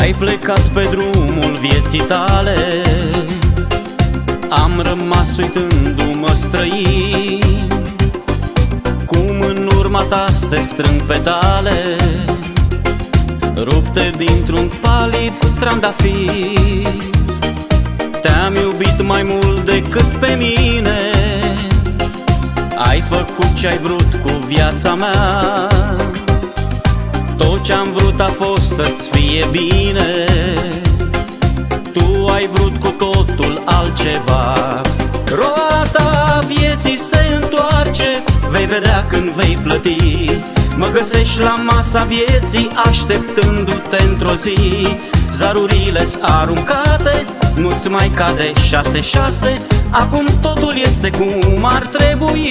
Ai plecat pe drumul vieții tale, am rămas uitându-mă străin, cum în urma ta se strâng petale, rupte dintr-un palid trandafir. Te-am iubit mai mult decât pe mine, ai făcut ce-ai vrut cu viața mea. Tot ce-am vrut a fost să-ți fie bine, tu ai vrut cu totul altceva. Roata vieții se întoarce, vei vedea când vei plăti. Mă găsești la masa vieții, așteptându-te într-o zi. Zarurile-s aruncate, nu-ți mai cade 6-6, acum totul este cum ar trebui.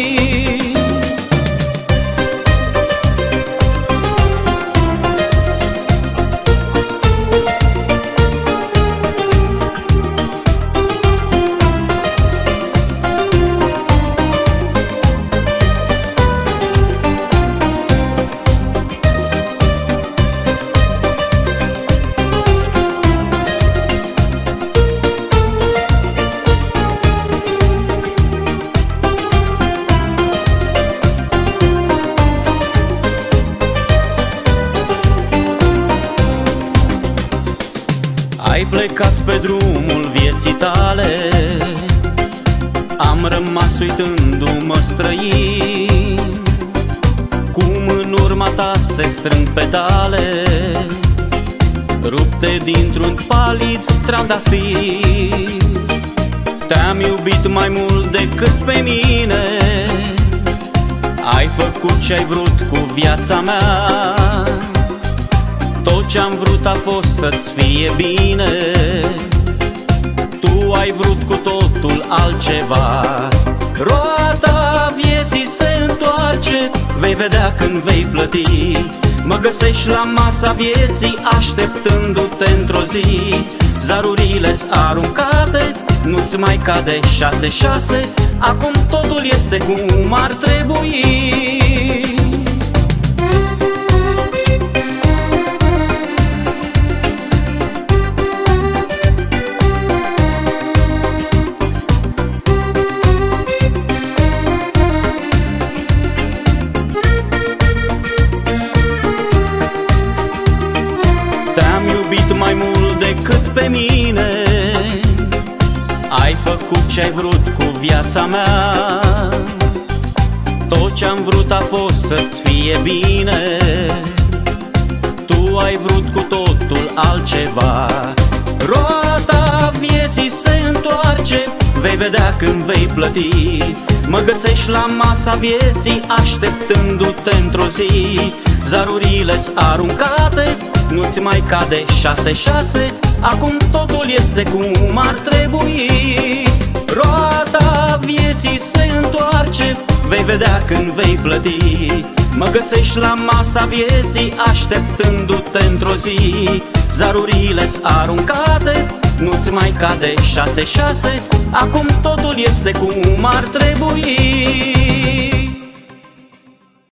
Ai plecat pe drumul vieții tale, am rămas uitându-mă străin, cum în urma ta se strâng petale, rupte dintr-un palid trandafir. Te-am iubit mai mult decât pe mine, ai făcut ce-ai vrut cu viața mea. Tot ce-am vrut a fost să-ți fie bine, tu ai vrut cu totul altceva. Roata vieții se întoarce, vei vedea când vei plăti. Mă găsești la masa vieții, așteptându-te într-o zi. Zarurile-s aruncate, nu-ți mai cade 6-6, acum totul este cum ar trebui. Te-am iubit mai mult decât pe mine, ai făcut ce-ai vrut cu viața mea. Tot ce-am vrut a fost să-ți fie bine, tu ai vrut cu totul altceva. Roata vieții se întoarce, vei vedea când vei plăti. Mă găsești la masa vieții, așteptându-te într-o zi. Zarurile-s aruncate, nu-ți mai cade 6-6, acum totul este cum ar trebui. Roata vieții se întoarce, vei vedea când vei plăti. Mă găsești la masa vieții, așteptându-te într-o zi. Zarurile-s aruncate, nu-ți mai cade 6-6, acum totul este cum ar trebui.